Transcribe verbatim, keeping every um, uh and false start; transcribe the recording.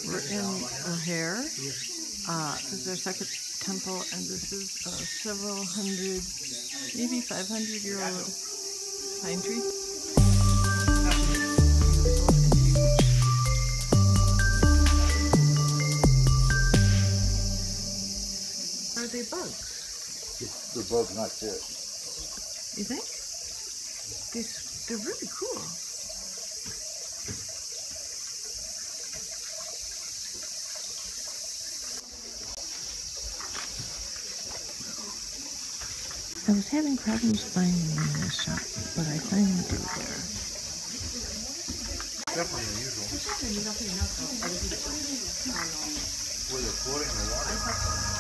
We're in O'Hare. Uh, this is our second temple, and this is a several hundred, maybe five hundred year old pine tree. Are they bugs? They're bugs, not fish. You think? These, they're really cool. I was having problems finding them in this shop, but I finally do there. Definitely unusual. Were they floating in the water?